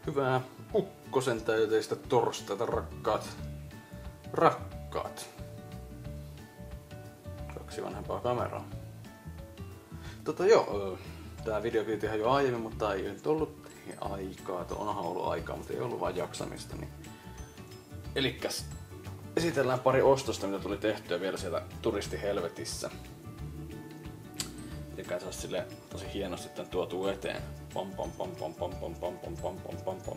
Hyvää ukkosen täyteistä torstaita, rakkaat. Rakkaat. Kaksi vanhempaa kameraa. Tää video piti ihan jo aiemmin, mutta ei nyt ollut aikaa. Onhan ollut aikaa, mutta ei ollut vaan jaksamista. Niin. Elikkäs esitellään pari ostosta, mitä tuli tehtyä vielä sieltä turistihelvetissä. Mikä saisi sille tosi hienosti tän tuotu eteen. Pom pom pom pom pom pom pom pom pom pom pom pom.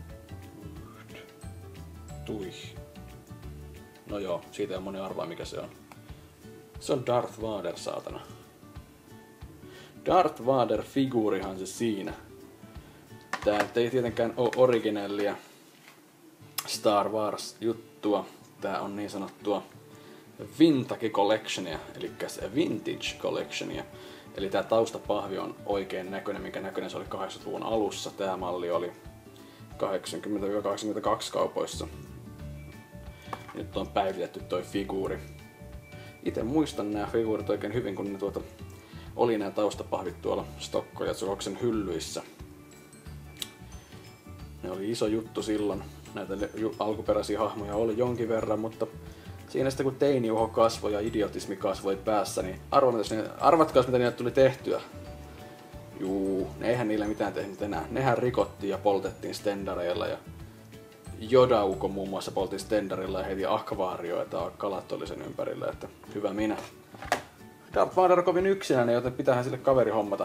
Tui. No joo, siitä ei moni arvaa mikä se on. Se on Darth Vader, saatana. Darth Vader figuurihan se siinä. Tää ei tietenkään oo originellia Star Wars juttua. Tää on niin sanottua Vintage Collectionia, eli Vintage Collectionia. Eli tää taustapahvi on oikein näköinen, minkä näköinen se oli 80-luvun alussa. Tää malli oli 80-82 kaupoissa. Nyt on päivitetty toi figuuri. Itse muistan nämä figuurit oikein hyvin, kun ne oli nämä taustapahvit tuolla Stokko ja Tsukoksen hyllyissä. Ne oli iso juttu silloin. Näitä alkuperäisiä hahmoja oli jonkin verran, mutta siinä sitten kun teiniuho kasvoi ja idiotismi kasvoi päässä, niin arvatkaas mitä niille tuli tehtyä. Eihän niillä mitään tehnyt enää. Nehän rikottiin ja poltettiin stendareilla ja Jodauko muun muassa poltin stendarilla ja heiti akvaarioita ja kalat oli sen ympärillä, että hyvä minä. Darth Vader kovin yksinäinen, joten pitäähän sille kaveri hommata.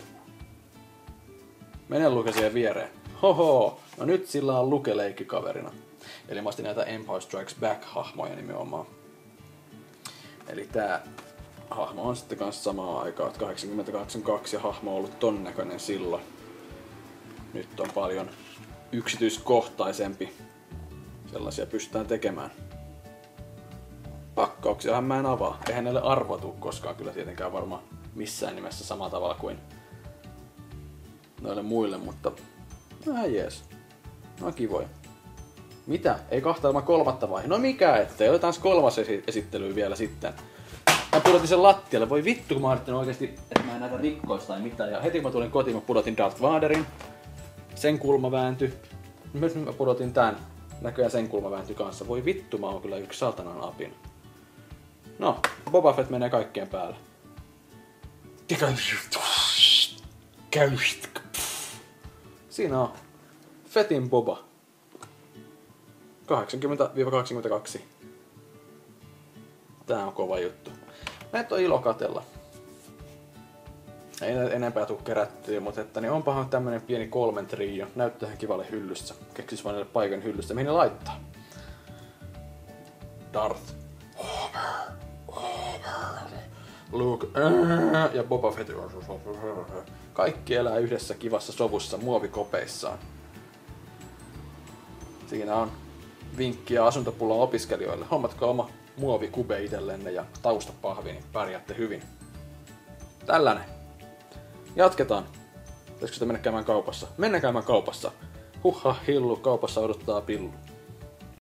Mene Luke siihen viereen. Hoho, no nyt sillä on Luke leikkikaverina. Eli mä ostin näitä Empire Strikes Back-hahmoja nimenomaan. Eli tää hahmo on sitten kanssa samaa aikaa, 80-82 ja hahmo on ollut ton näköinen silloin. Nyt on paljon yksityiskohtaisempi. Sellaisia pystytään tekemään. Pakkauksiahan mä en avaa. Eihän näille arvotu koskaan kyllä tietenkään varmaan missään nimessä samalla tavalla kuin noille muille, mutta jees. No kivoja. Mitä? Ei kahta ilman kolmatta vai? No mikä ettei. Otetaan kolmas esittely vielä sitten. Mä pudotin sen lattialle. Voi vittu kun mä ajattelin oikeesti, että mä en näitä rikkois tai mitään. Ja heti kun mä tulin kotiin, mä pudotin Darth Vaderin. Sen kulma vääntyi. Myös mä pudotin tän. Näköjään sen kulma vääntyi kanssa. Voi vittu, mä oon kyllä yksi saatanan apina. No, Boba Fett menee kaikkien päälle. Siinä on Fettin Boba. 80-22. Tää on kova juttu. Näitä on ilo katella. Ei enempää tuu kerättyä, mutta että, niin onpahan tämmönen pieni 3 trio. Näyttää ihan kivalle hyllyssä. Keksis vaan paikan hyllystä, mihin ne laittaa. Darth. Luke. Ja Boba Fett. Kaikki elää yhdessä kivassa sovussa muovikopeissaan. Siinä on vinkkiä asuntopullan opiskelijoille. Hommatkaa oma muovikube itsellenne ja taustapahvi, niin pärjäätte hyvin. Tällainen. Jatketaan. Pitäisikö sitä mennä käymään kaupassa? Mennään käymään kaupassa. Hillu, kaupassa odottaa pillu.